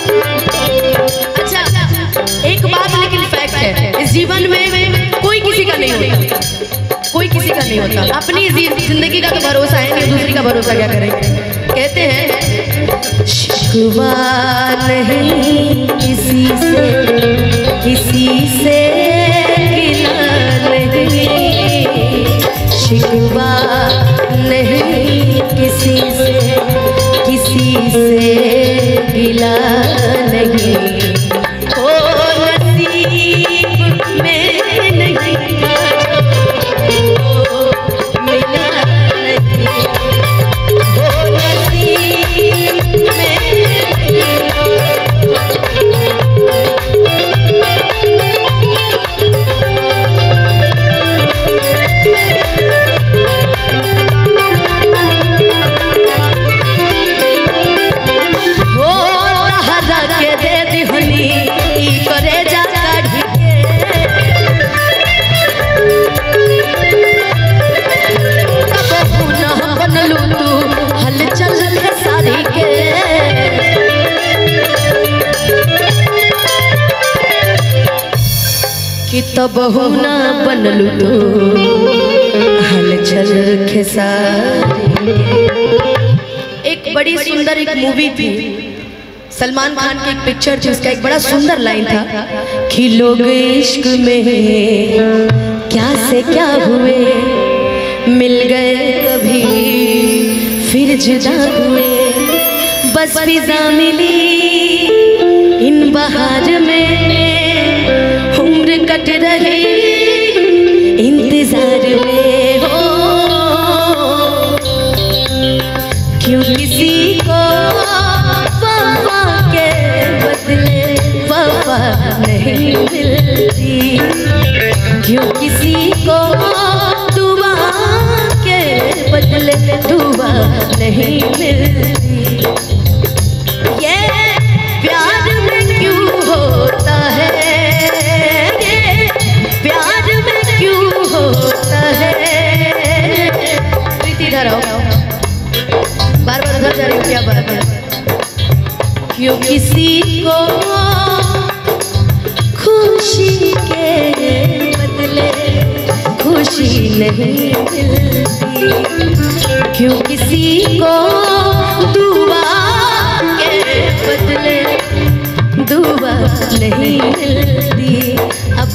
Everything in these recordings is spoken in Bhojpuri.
अच्छा एक बात लेकिन फैक्ट है, इस जीवन में कोई किसी का नहीं होता, कोई किसी का नहीं होता। अपनी जिंदगी का तो भरोसा है नहीं, दूसरी का भरोसा क्या करेंगे। कहते हैं शिकवा नहीं किसी से, किसी से गिला नहीं, शिकवा नहीं किसी से, किसी से गिला नहीं। ओ नसीब में नहीं मिला नहीं, ओ नसीब कि तब ना बनलू तो हलचल खेसारी। एक बड़ी सुंदर एक मूवी थी, सलमान खान की एक पिक्चर थी, उसका एक बड़ा सुंदर लाइन था कि लोग इश्क में क्या से क्या हुए, मिल गए कभी फिर जुदा हुए, बस फिजा मिली इन बहार में, उम्र कट रही इंतजार में। हो क्यों किसी को वफा के बदले वफा नहीं मिलती, क्यों किसी को दुआ के बदले दुआ नहीं मिलती। ये प्यार में क्यों होता है, प्यार में क्यों होता है। प्रीति इधर आओ, बार बार उधर जा रही हो, क्या बात है। क्यों किसी को खुशी के बदले खुशी नहीं मिलती, क्यों किसी को दुआ के बदले दुआ नहीं मिलती। अब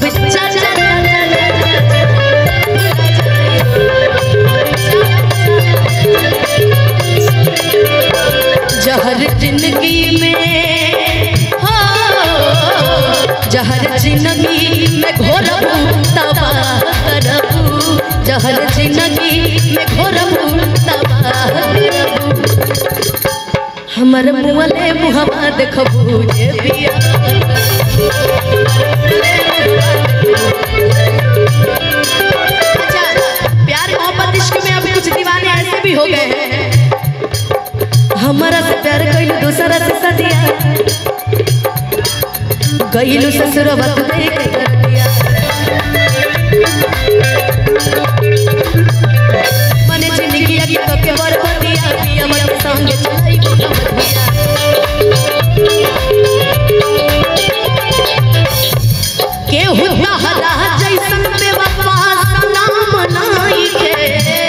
जहर जिंदगी में हो, जहर जिंदगी में घोरबू तबाह करबू, जहर जिंदगी में घोरबू तबाह करबू, हमर मुँहले मुहम्मा देखबू जे बिया। अच्छा प्यार मोहब्बत इश्क में अब कुछ दीवाने ऐसे भी हो गए हैं, हमारा से प्यार कइलू दूसरा से सदिया, गइलू ससुरवा तू दे के कर दिया। मने जिंदगी की तो के बरबदिया, पिया मन संगे चलाई बदिया। के होता हरा जैसन बेवफा सलाम नाई के,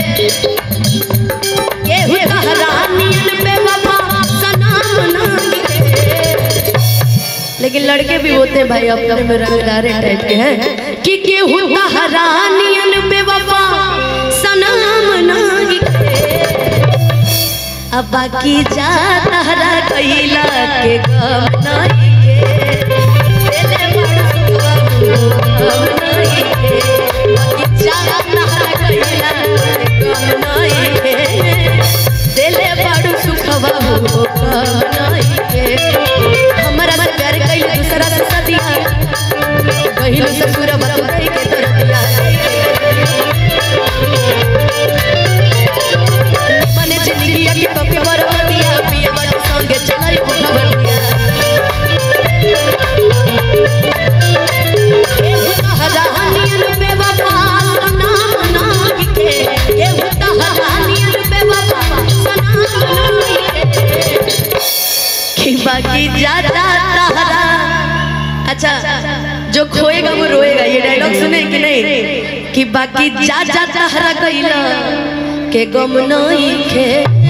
के होता हरा नील बेवफा सलाम नाई के। लेकिन लड़के भी होते हैं भाई, अपने में रंगदारे टाइप के हैं कि होता हरा नील बेवफा सलाम नाई के। अब बाकी जा तहरा कैला के गम नाई के, तेरे बड़ा गम नाई के, बाकी जा तहरा कैला के गम नाई के, तेरे बड़ा सुखवा हो गम नाई के। हमरा से प्यार कइल दूसरा से सदिया, कहिल ससुर बतई के तर दिया। मने जिंदगी की तो के बरबदिया, पिया संगे चलाई बदिया। तहरा। अच्छा, जो खोएगा वो रोएगा, ये डायलॉग सुने कि नहीं? कि बाकी जा जा तहरा कइला के गम नहीं खे,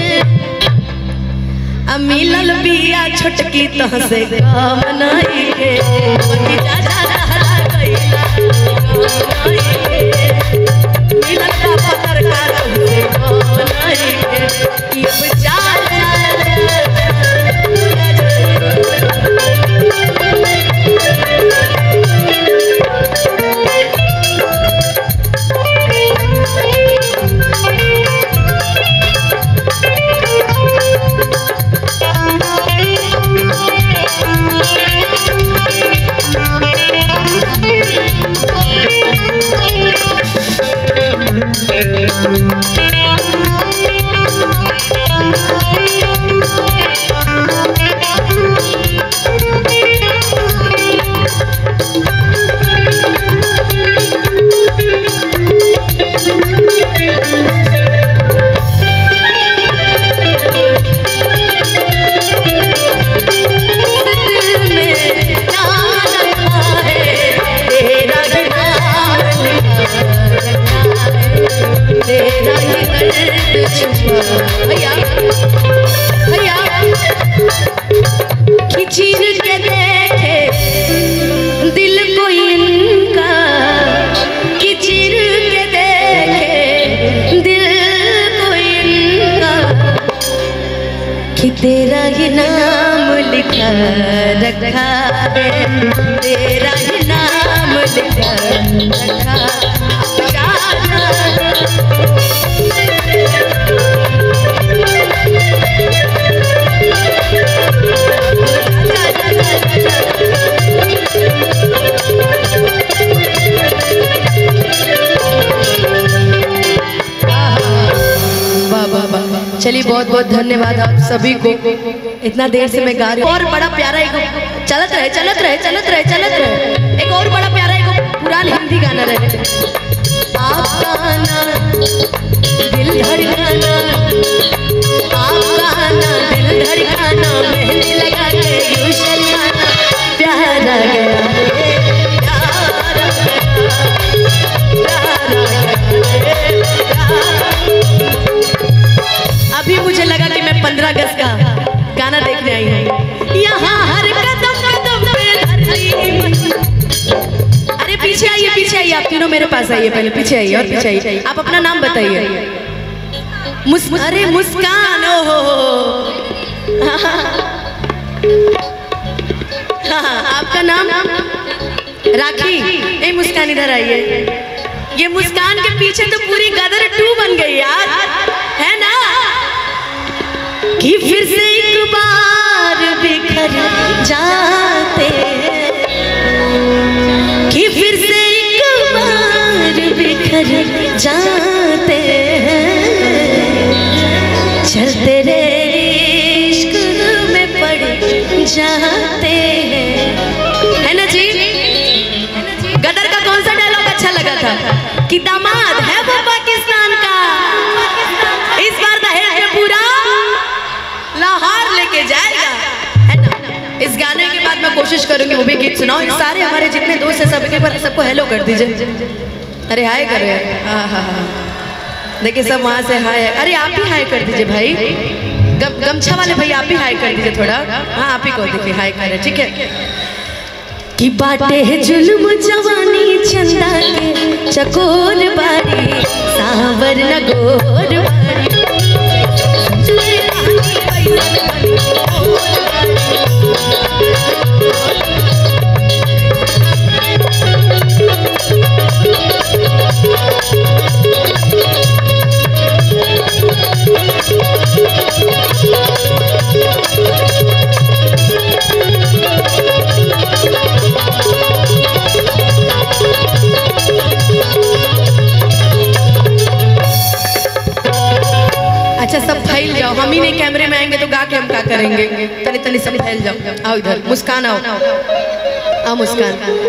मिलल बिया छोटकी तह से गम नहीं खे। बाकी जा जा तहरा कइला गम नहीं खे, मिलल का पत्थर का तह से गम नहीं खे। अब जा चीर के देखे दिल को इनका, कि चीर के देखे दिल को इनका, कि तेरा ही नाम लिखा रखा है, तेरा ही नाम लिखा रखा। चलिए, बहुत बहुत धन्यवाद आप सभी को। इतना देर से मैं गा रही हूँ। और बड़ा प्यारा एक चलत रहे चलत रहे चलत रहे चलत रहे, एक और बड़ा प्यारा एक पुराना हिंदी गाना रहे। आपका आना दिल धड़काना, आपका आना दिल धड़काना, मेहंदी लगा के यूं शर्माना, प्यारा गया रे प्यारा गया। अभी मुझे लगा कि मैं 15 अगस्त का गाना देखने आई हूँ। यहाँ हर कदम कदम पे धरती। अरे पीछे आइए, पीछे आइए, आप तीनों मेरे पास आइए, पहले पीछे आइए और पीछे आइए। आप अपना नाम बताइए। अरे मुस्कान, ओ हो आपका नाम? राखी। ए मुस्कान इधर आइए। ये मुस्कान के पीछे तो पूरी गदर 2 बन गई यार, है ना? कि फिर से एक बार बिखर जाते हैं, कि फिर से एक बार बिखर जाते हैं, चल तेरे इश्क में पड़ जाते हैं। है ना जी? गदर का कौन सा डायलॉग अच्छा लगा था? कि दामाद है वो पाकिस्तान का, इस बार दहेज में पूरा लाहौर लेके जाएगा, है ना? इस गाने के बाद मैं कोशिश करूंगी वो भी गीत सुनाओ। सारे हमारे जितने दोस्त हैं सबके पर सबको हेलो कर दीजिए। अरे हाय करो यार, हाँ हाँ हाँ, देखिए सब वहाँ से हाय। अरे आप ही हाय कर दीजिए भाई, गमछा वाले भाई आप ही हाय कर दीजिए थोड़ा। हाँ आप ही को देखिए हाय करे, ठीक है? कि बाटे है जुल्म जवानी चंदा के चकोर बारी, सावर नगोर बारी। अच्छा सब फैल जाओ, हम ही नहीं कैमरे में आएंगे तो गा के हम क्या करेंगे? तनी तनी सब फैल जाओ। आओ इधर, मुस्कान आओ, आओ मुस्कान।